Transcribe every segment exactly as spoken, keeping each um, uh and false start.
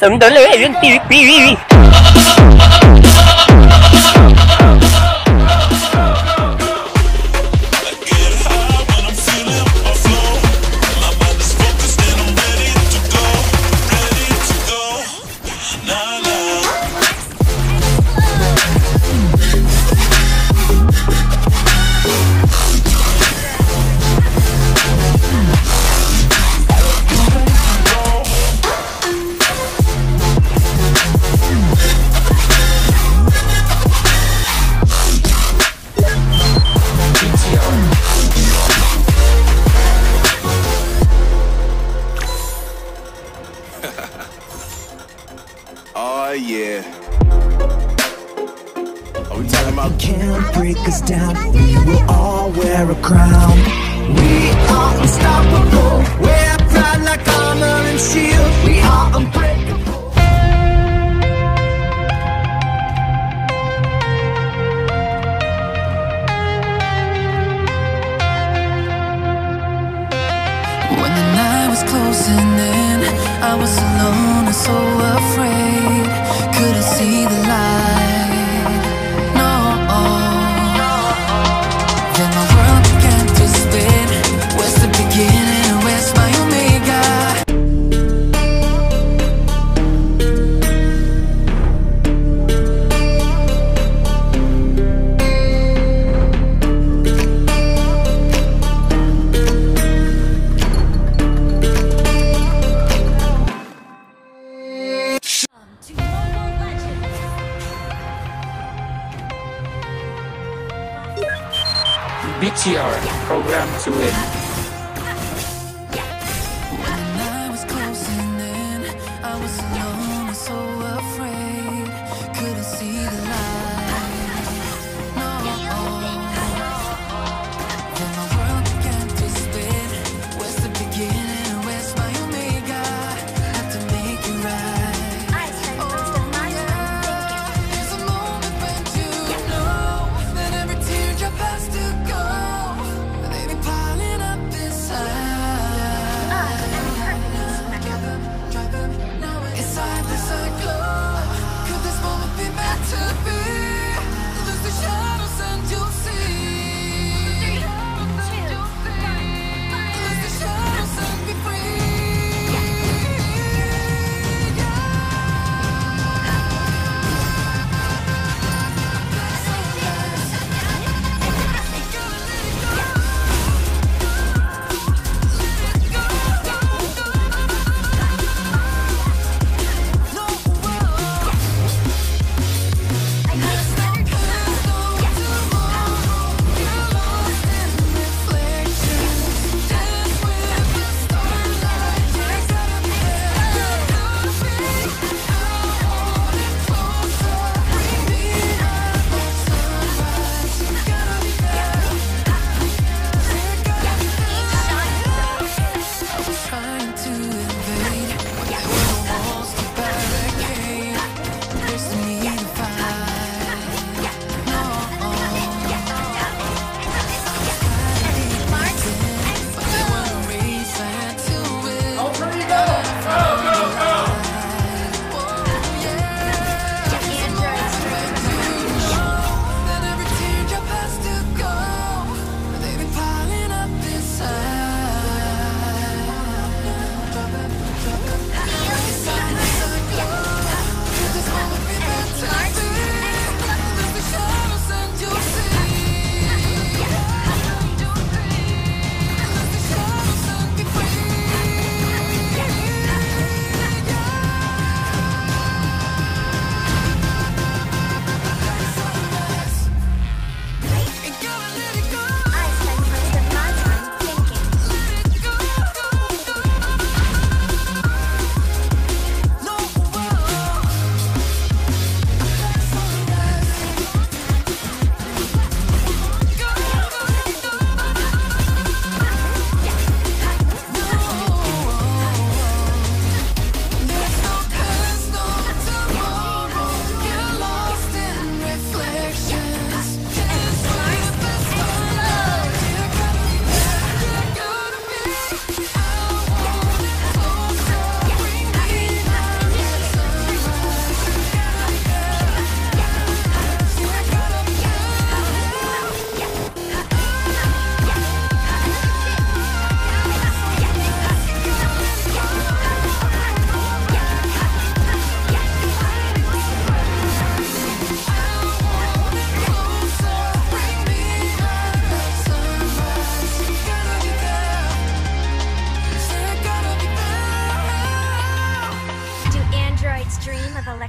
Dándole en T V. Oh yeah. Are we talking about? Can't break us down. We will all wear a crown. We are unstoppable. We're proud like armor and shield. We are unbreakable. When the night was closing in, I was alone and so afraid. Couldn't see the light, no. Then my world began to spin. Where's the beginning and where's my omega? B T R, program to win. When the night was closing in, I was alone and so afraid. Couldn't see the light, no. Then my world began to spin. Where's the beginning and where's my omega? Had to make it right. Oh yeah. There's a moment when you know that every teardrop has to go. They be piling up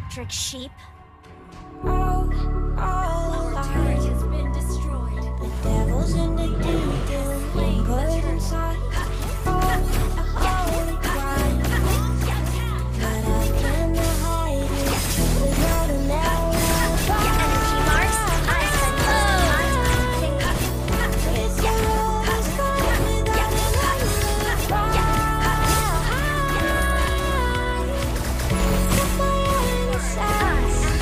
electric sheep. All, all alive. Has been destroyed. The devil's in the detail. Put inside. All a holy crime. But I cannot hide it without an alibi. Energy marks. I said It's always fine without an alibi. The fire inside.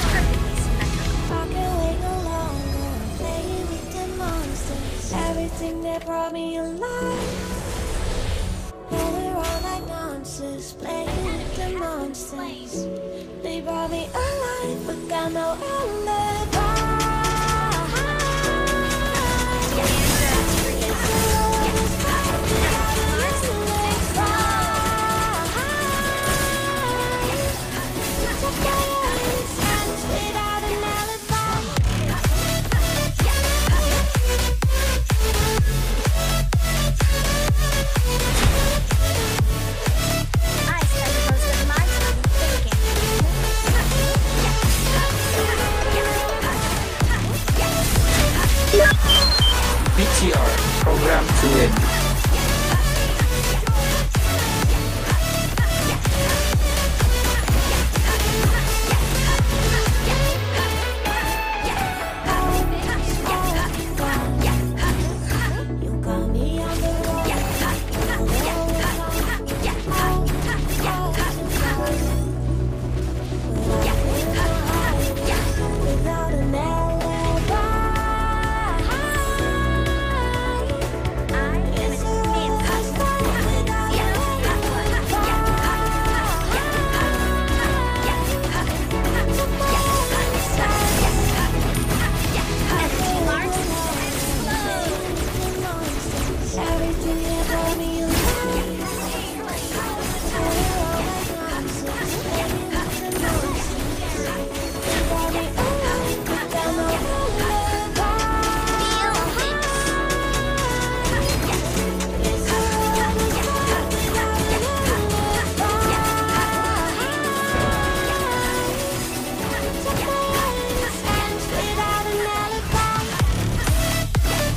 I can wait no longer, playing with the monsters. Everything that brought me alive. Going around like monsters, playing with the monsters. They brought me alive, but got no alibi. Without an alibi. I spend most of my time thinking. B T R program to win. You got me on the road. Without an alibi. I am It's an always fine without an energy marks. Everything that brought me alive. They brought me alive, but got no alibi. It's always fine without an alibi. Without an alibi.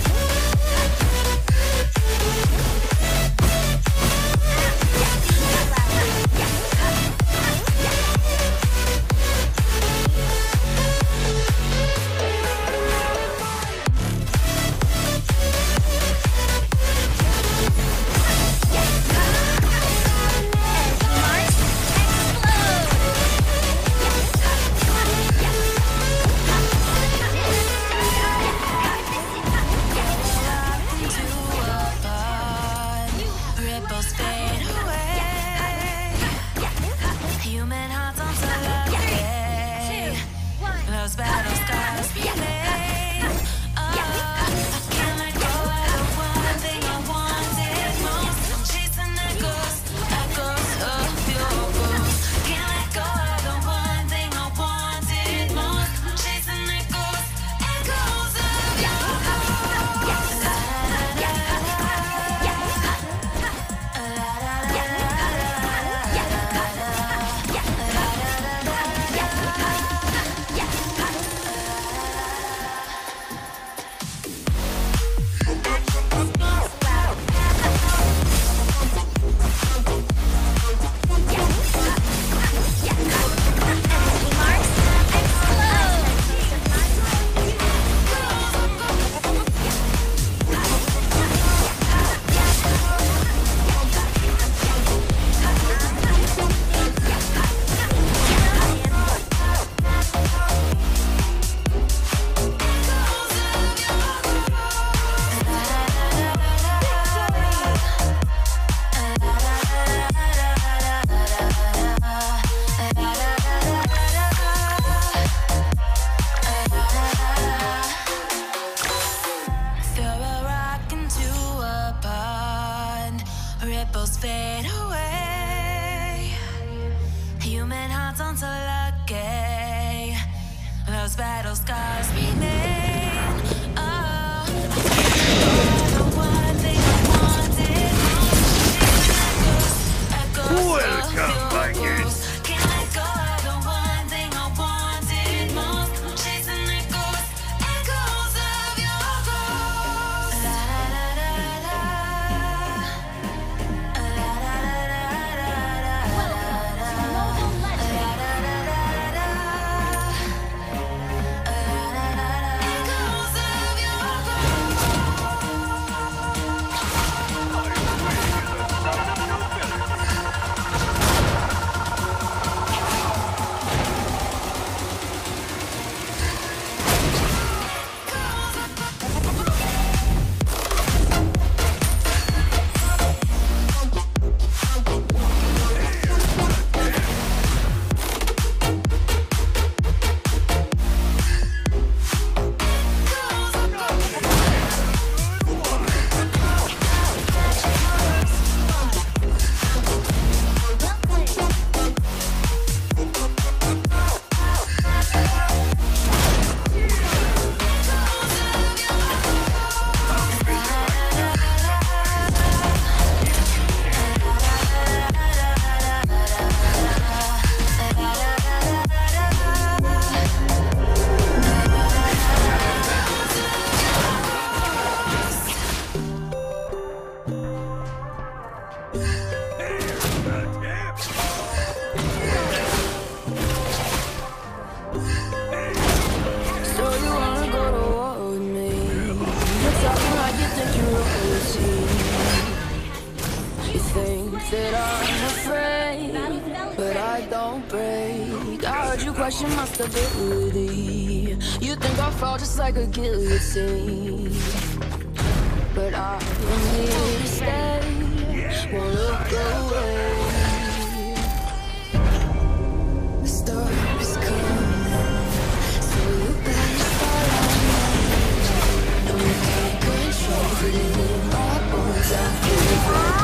Ripples fade away. Human hearts on Sunday. Those battle scars remain. Oh, I can't let go of the one thing I wanted most. I'm chasing echoes, echoes of your ghost. Can't let go of the one thing I wanted most. I'm chasing echoes, echoes of your ghost. La, la, Energy marks. Throw a rock into a pond, ripples fade away. Human hearts aren't so lucky. Those battle scars remain. Oh, I can't let go of the one thing I wanted most. Echoes, echoes of your ghost. Can't let go of the one thing I question my stability. You think I'll fall just like a guillotine, but I am here to stay, won't look away. The storm is coming, so you better start running. No, you can't control it, my bones are here.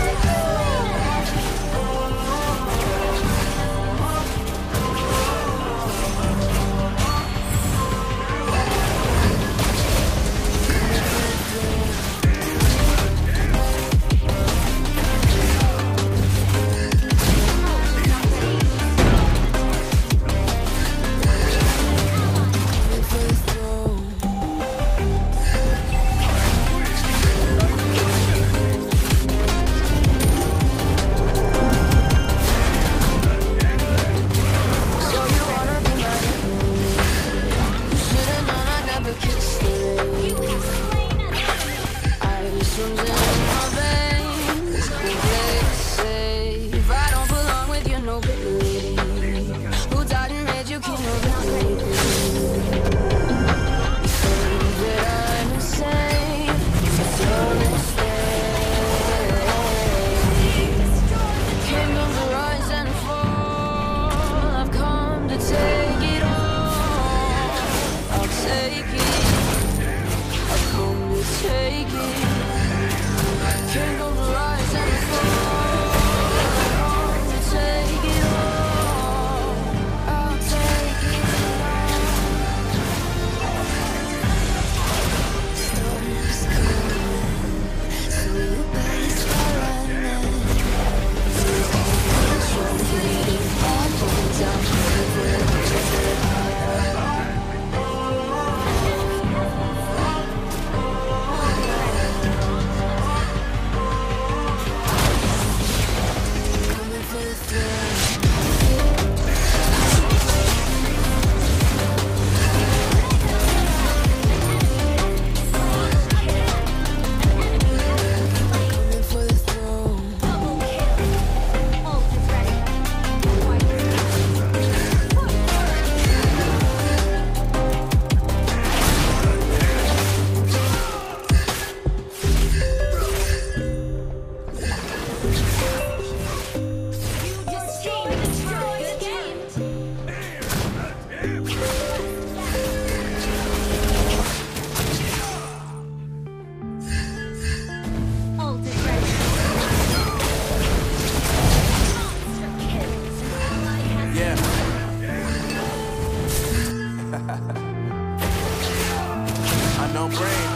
Unknown Brain,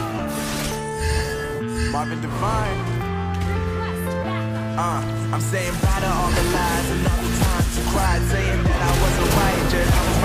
Marvin Divine. Uh, I'm saying bye to all the lies and all the times you cried, saying that I wasn't right, just I was